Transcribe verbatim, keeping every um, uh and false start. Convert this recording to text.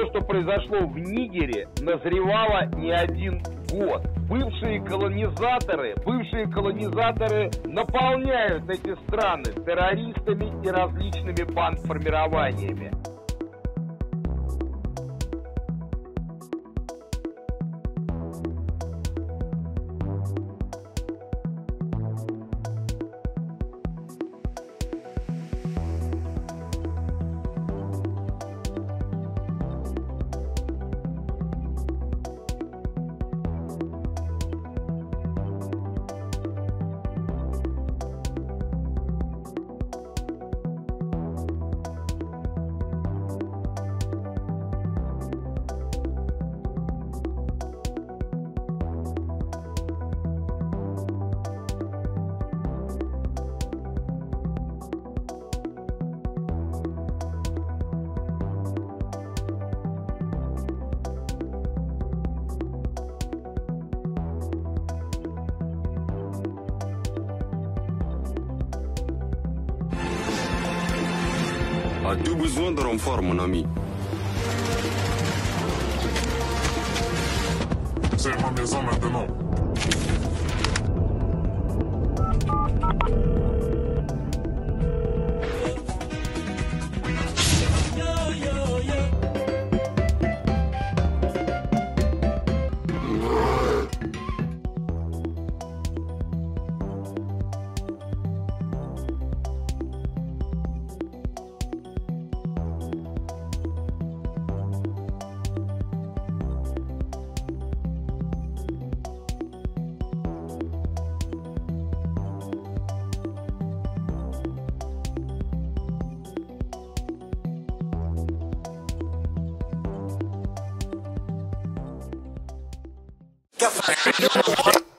то, что произошло в Нигере, назревало не один год. Бывшие колонизаторы, бывшие колонизаторы наполняют эти страны террористами и различными бандформированиями. As-tu besoin de renfort, mon ami? C'est ma maison maintenant. Café.